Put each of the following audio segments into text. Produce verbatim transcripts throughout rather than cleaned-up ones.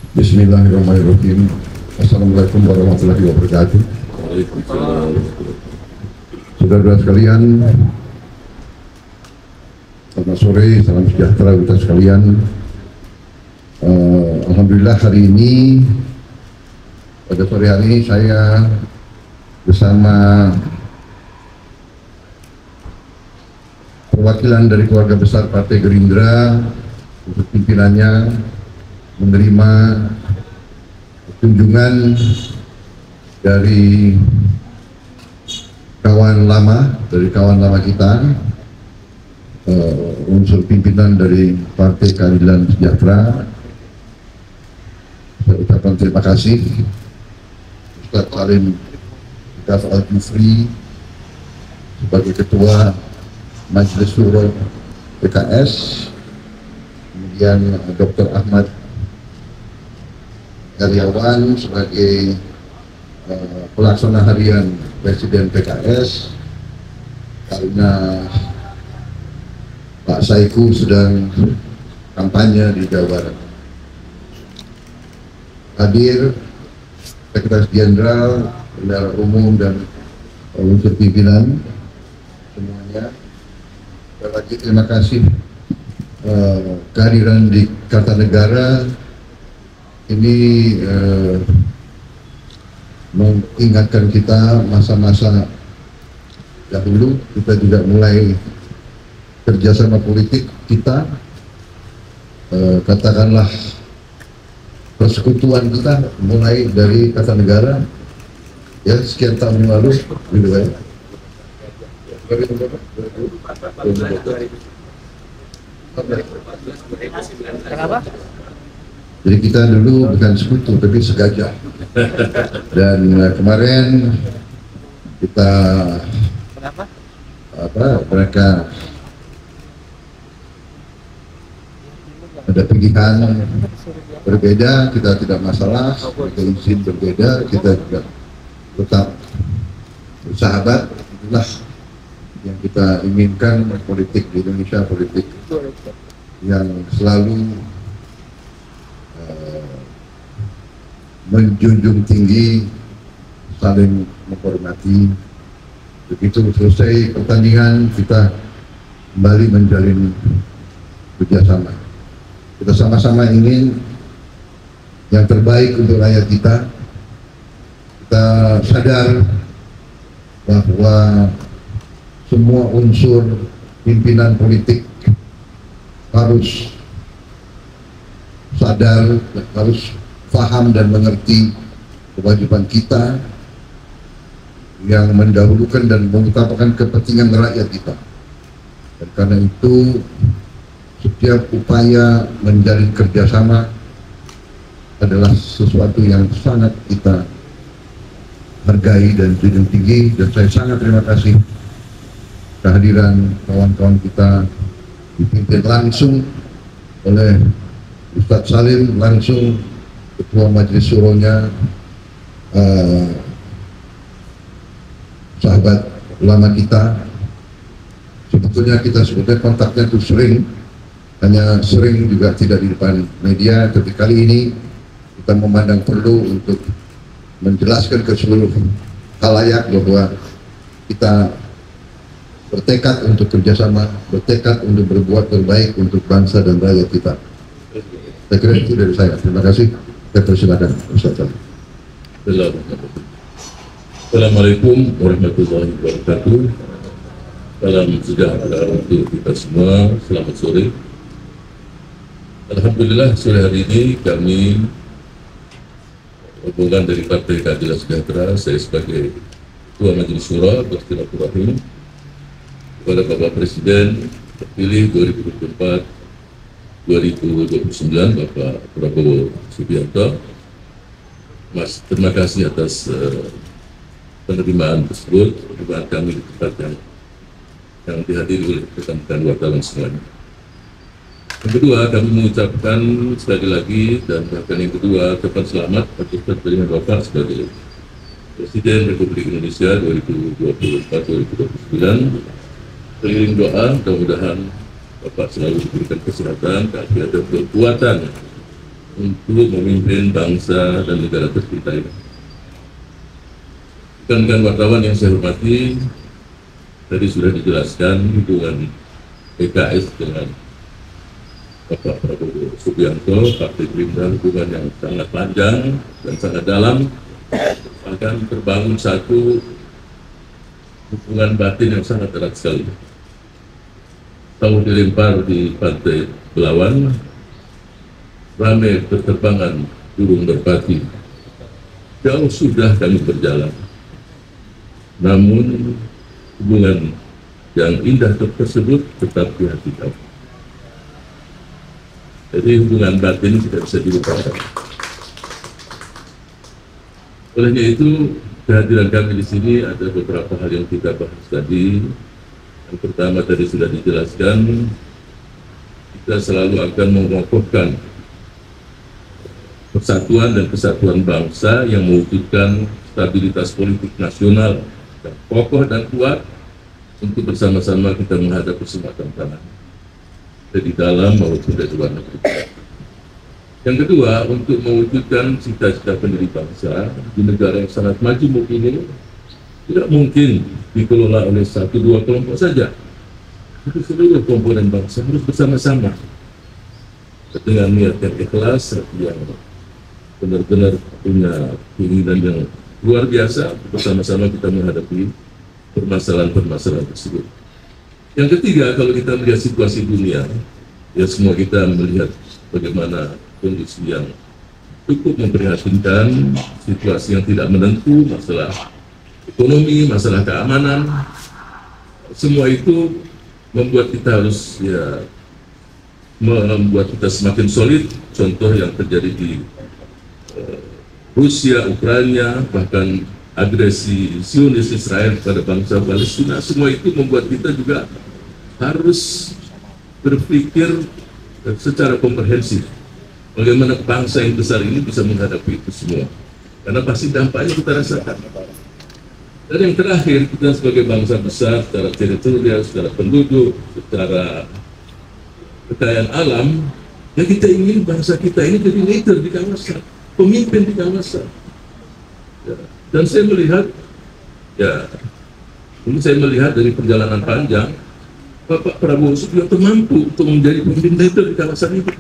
Bismillahirrahmanirrahim. Assalamualaikum warahmatullahi wabarakatuh. Saudara-saudara sekalian, selamat sore, salam sejahtera kita sekalian. Uh, Alhamdulillah hari ini, pada sore hari ini saya bersama perwakilan dari keluarga besar Partai Gerindra untuk pimpinannya menerima kunjungan dari kawan lama, dari kawan lama kita, uh, unsur pimpinan dari Partai Keadilan Sejahtera. Saya ucapkan terima kasih Ustaz Salim Al-Jufri sebagai Ketua Majelis Syuro P K S, kemudian Doktor Ahmad Heriawan sebagai uh, pelaksana harian Presiden P K S, karena Pak Saiku sedang kampanye di Jawa Barat. Hadir Sekretaris Jenderal, Bendahara Umum, dan unsur pimpinan semuanya. Sekali lagi terima kasih uh, kehadiran di Kartanegara ini uh, mengingatkan kita masa-masa dahulu. Kita juga mulai kerjasama politik kita, uh, katakanlah persekutuan kita mulai dari Kartanegara ya sekian tahun yang lalu gitu ya. Jadi kita dulu bukan sekutu tapi segajah. Dan uh, kemarin kita apa mereka ada pilihan berbeda, kita tidak masalah, mereka izin berbeda, kita juga tetap bersahabat. Itulah yang kita inginkan, politik di Indonesia, politik yang selalu uh, menjunjung tinggi, saling menghormati. Begitu selesai pertandingan, kita kembali menjalin kerjasama. Kita sama-sama ingin yang terbaik untuk rakyat kita. Kita sadar bahwa semua unsur pimpinan politik harus sadar, harus paham dan mengerti kewajiban kita yang mendahulukan dan mengutamakan kepentingan rakyat kita. Dan karena itu setiap upaya menjalin kerjasama adalah sesuatu yang sangat kita hargai dan junjung tinggi. Dan saya sangat terima kasih kehadiran kawan-kawan kita dipimpin langsung oleh Ustadz Salim, langsung Ketua Majelis Syuronya, uh, sahabat ulama kita. Sebetulnya kita sebetulnya kontaknya itu sering, hanya sering juga tidak di depan media, tapi kali ini kita memandang perlu untuk menjelaskan ke seluruh khalayak bahwa kita bertekad untuk kerjasama, bertekad untuk berbuat terbaik untuk bangsa dan rakyat kita. Saya kira itu dari saya. Terima kasih. Saya persilakan Ustaz Salim. Assalamualaikum warahmatullahi wabarakatuh. Salam sejahtera untuk kita semua. Selamat sore. Alhamdulillah sore hari ini kami rombongan dari Partai Keadilan Sejahtera, saya sebagai Ketua Majelis Syuro bersilaturahim kepada Bapak Presiden terpilih dua ribu dua puluh empat dua ribu dua puluh sembilan Bapak Prabowo Subianto. Mas, terima kasih atas uh, penerimaan tersebut, penerimaan kami di tempat yang yang dihadiri oleh rekan-rekan wartawan semuanya. Yang kedua, kami mengucapkan sekali lagi dan bahkan yang kedua, ucapan selamat atas terpilihnya Bapak sebagai Presiden Republik Indonesia dua ribu dua puluh empat dua ribu dua puluh sembilan. Seiring doa, mudah-mudahan Bapak selalu diberikan kesehatan, kegiatan, kekuatan untuk memimpin bangsa dan negara tercinta ini. Rekan-rekan wartawan yang saya hormati, tadi sudah dijelaskan hubungan P K S dengan Bapak Prabowo Subianto, Partai Gerindra, hubungan yang sangat panjang dan sangat dalam, bahkan terbangun satu hubungan batin yang sangat erat sekali. Tahu dilempar di Pantai Belawan, ramai berterbangan burung merpati. Jauh sudah kami berjalan, namun hubungan yang indah tersebut tetap di hati kami. Jadi hubungan batin tidak bisa dilupakan. Olehnya itu, kehadiran kami di sini ada beberapa hal yang kita bahas tadi. Yang pertama tadi sudah dijelaskan, kita selalu akan mengokohkan persatuan dan kesatuan bangsa yang mewujudkan stabilitas politik nasional yang kokoh dan kuat untuk bersama-sama kita menghadapi semua tantangan dari dalam maupun dari luar negeri. Yang kedua, untuk mewujudkan cita-cita pendiri bangsa di negara yang sangat majemuk ini, tidak mungkin dikelola oleh satu dua kelompok saja. Itu seluruh komponen bangsa harus bersama-sama dengan niat yang ikhlas, yang benar-benar punya keinginan yang luar biasa, bersama-sama kita menghadapi permasalahan-permasalahan tersebut. Yang ketiga, kalau kita melihat situasi dunia, ya semua kita melihat bagaimana kondisi yang cukup memprihatinkan, situasi yang tidak menentu, masalah ekonomi, masalah keamanan, semua itu membuat kita harus ya membuat kita semakin solid. Contoh yang terjadi di uh, Rusia, Ukraina, bahkan agresi Zionis Israel pada bangsa Palestina, semua itu membuat kita juga harus berpikir secara komprehensif bagaimana bangsa yang besar ini bisa menghadapi itu semua, karena pasti dampaknya kita rasakan. Dan yang terakhir, kita sebagai bangsa besar secara teritorial, secara penduduk, secara kekayaan alam, ya kita ingin bangsa kita ini jadi leader di kawasan, pemimpin di kawasan. Ya. Dan saya melihat, ya ini saya melihat dari perjalanan panjang, Bapak Prabowo Subianto mampu untuk menjadi pemimpin leader di kawasan itu.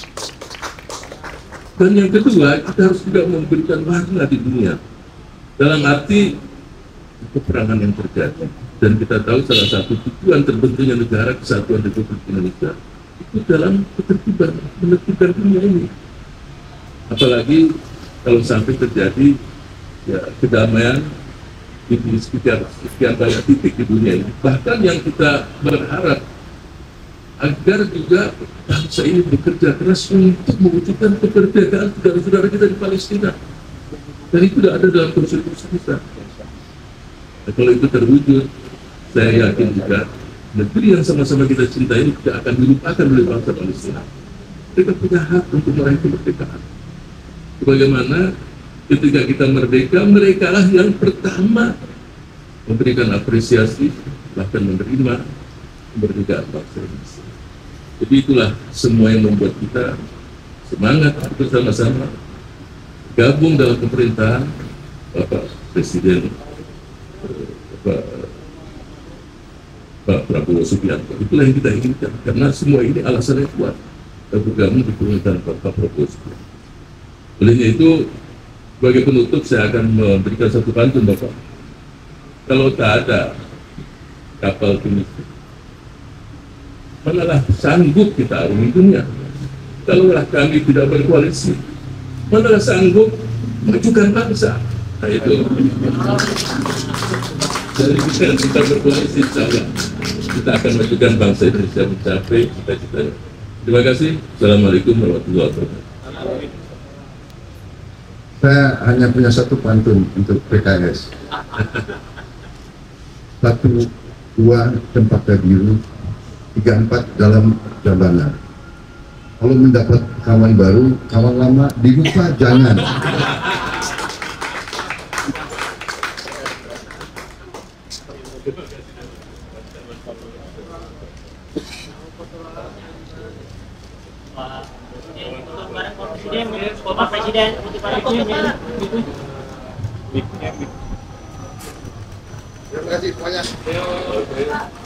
Dan yang kedua, kita harus juga memberikan warna di dunia, dalam arti peperangan yang terjadi. Dan kita tahu salah satu tujuan terbentuknya negara Kesatuan Republik Indonesia itu dalam ketertiban, menertibkan dunia ini. Apalagi kalau sampai terjadi ya kedamaian di sekitar sekian banyak titik di dunia ini. Bahkan yang kita berharap agar juga bangsa ini bekerja keras untuk mewujudkan kemerdekaan saudara-saudara kita di Palestina. Dan itu tidak ada dalam konstitusi kita. Nah, kalau itu terwujud, saya yakin juga negeri yang sama-sama kita cintai ini tidak akan dilupakan oleh bangsa Palestina. Mereka punya hak untuk meraih kemerdekaan. Bagaimana ketika kita merdeka, mereka lah yang pertama memberikan apresiasi, bahkan menerima kemerdekaan bangsa Indonesia. Jadi itulah semua yang membuat kita semangat bersama-sama gabung dalam pemerintahan Bapak Presiden Bapak, Pak Prabowo Subianto. Itulah yang kita inginkan, karena semua ini alasannya kuat kita bergabung di pemerintahan Bapak Prabowo Subianto. Olehnya itu, sebagai penutup saya akan memberikan satu pantun, Bapak. Kalau tak ada kapal pengisi, manalah sanggup kita arungi dunia. Kalaulah kami tidak berkoalisi, manalah sanggup majukan bangsa. Nah itu. Dari kita, kita berkoalisi, insyaallah kita akan majukan bangsa Indonesia mencapai cita-citanya. Terima kasih. Assalamualaikum warahmatullahi wabarakatuh. Saya hanya punya satu pantun untuk P K S. Satu, dua, tempatnya biru. Tiga, empat, dalam jabana. Kalau mendapat kawan baru, kawan lama dilupa jangan. Pak, ini untuk barang Presiden, Bapak Presiden, Bapak Presiden. Terima kasih semuanya.